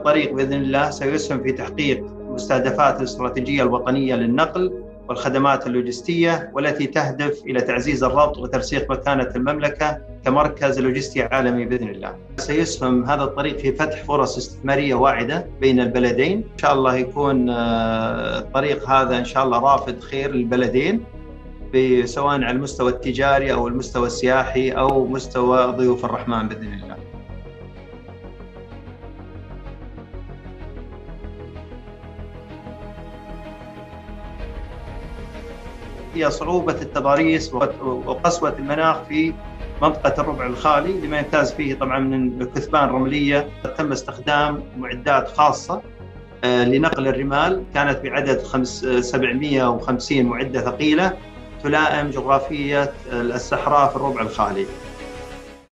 الطريق بإذن الله سيسهم في تحقيق مستهدفات الاستراتيجية الوطنية للنقل والخدمات اللوجستية، والتي تهدف إلى تعزيز الربط وترسيخ مكانة المملكة كمركز لوجستي عالمي بإذن الله. سيسهم هذا الطريق في فتح فرص استثمارية واعدة بين البلدين، إن شاء الله يكون الطريق هذا إن شاء الله رافد خير للبلدين، سواء على المستوى التجاري أو المستوى السياحي أو مستوى ضيوف الرحمن بإذن الله. هي صعوبة التضاريس وقسوة المناخ في منطقة الربع الخالي، لما يمتاز فيه طبعا من كثبان رملية. تم استخدام معدات خاصة لنقل الرمال، كانت بعدد 750 معدة ثقيلة تلائم جغرافية الصحراء في الربع الخالي.